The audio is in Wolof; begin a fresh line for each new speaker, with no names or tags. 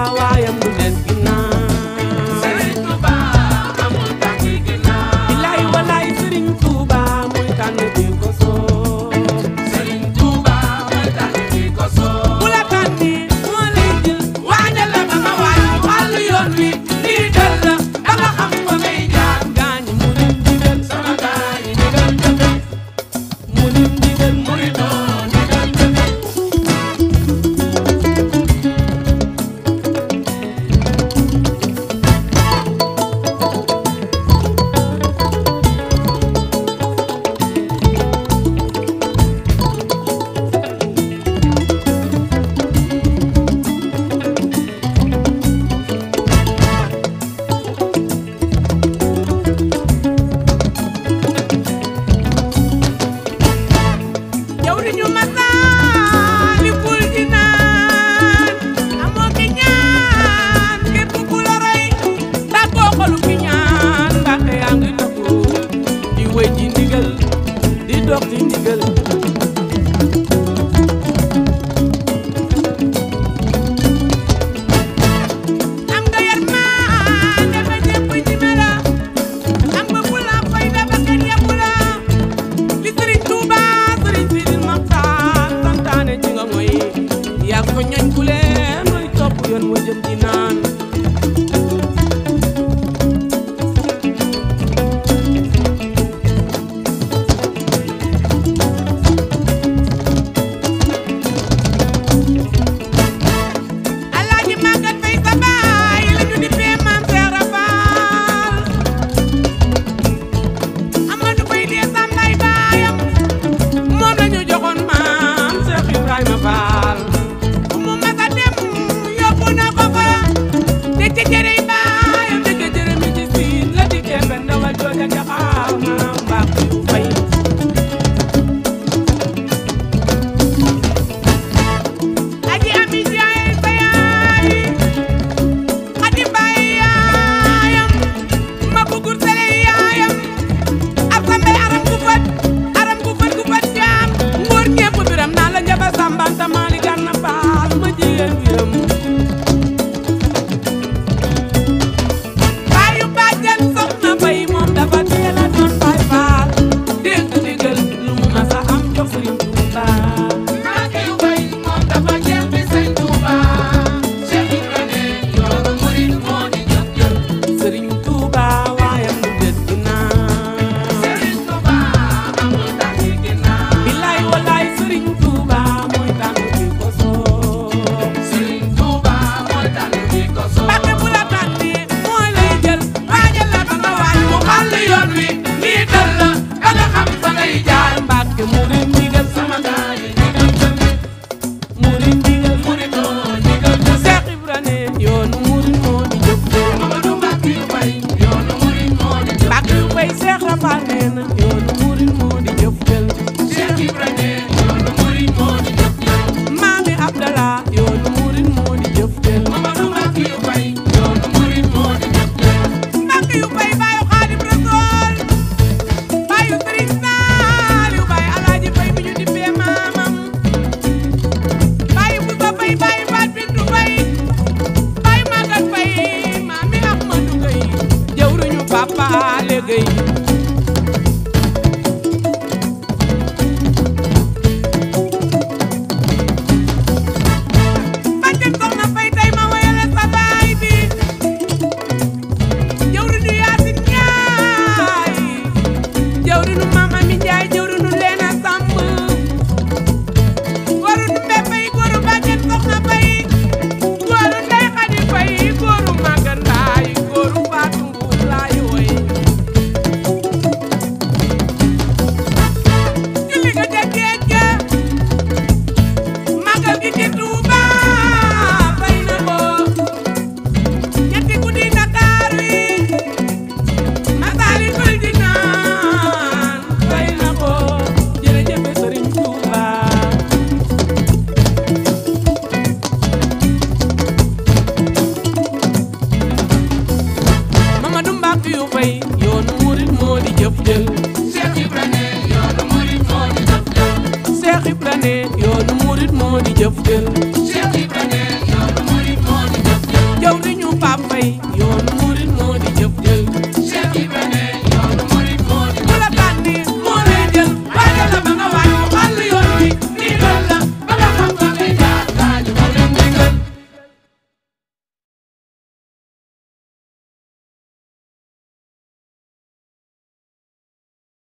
waayam du des ginnaaw.
Serigne Touba amul tànk ginnaaw.
bilaay walaay Serigne Touba mooy tànn bi ko soob.
Serigne Touba mooy tànn bi ko soob.
bu la tànnee moo lay jël.
waajal la ba nga waaj wàll yoon wi lii dal la da nga xam fa ngay jaar.
gaañi mu leen digal.
sama gaay yi ndigal jëfe.
mu leen digal.
muritoo ndigal jëfe.
jawriñu Masaalikul Jinaan amoo ki ñaan képp ku la roy tàggoo xolu ki ñaan Mbàkke yaa ngi takku di wéy ci ndigal di dox ci ndigal. am nga yërmande ba ñépp ñime la am nga fulla fayda ba kenn yebbu la li Serigne Touba Serigne Sidi Mokhtar santaane ci nga mooy yaa ko ñoñ ku leen mooy topp yoon wa jëm ci naan. Alaaji Magat Fay sa baay la ñu dippee Maam Seex Faal. Amadou Fay dee Sambay baayam moom la ñu joxoon Maam Seex Ibrahima Faal. mu masa dem yóbbu na ko fa te ci jërëy baayam dëgg jërë mi ci siin la dikkee benn dawal jooja jaxaaw Maam Mbàkke yu Fay. aji ami jaay sa yaay adi baay yaayam ma bugur sele yaayam asambay aram gu fat jaam ngóor ñepp biram naa la njaba sambanta maali ganna baal ma jigéen biram baayu bàjjan soxna Fay moom dafa teel a doon Baay Faal dégg ndigal lu mu masa am jox Sëriñ Tuuba.
Mbàkke yu bay moom dafa jeex bi Serigne Touba. Cheikh Ibrahima yoonu murit moo di jóg jël.
Sëriñ Tuuba waayam du des ginnaaw.
Serigne Touba amul tànk ginnaaw.
bilaay walaay Sëriñ Tuuba mooy tànn bi ko soob.
Serigne Touba mooy tànn bi ko soob.
Mbàkke bu la tànnee moo lay jël. waajal la ba nga waaj mu
wàll yoon wi lii dal la da nga xam fa ngay jaar.
Mbàkke mu leen digal.
sama gaay yi ndigal jëfe.
mu leen digal.
muritoo ndigal jëfe.
Seex Ibra ne yoonu murit moo di jóg jël.
Mamadou Mbàkke yu bay yoonu murit moo di jóg.
Mbàkke yu Fay Seex Rafal nee na yoonu murit moo di jëf jël.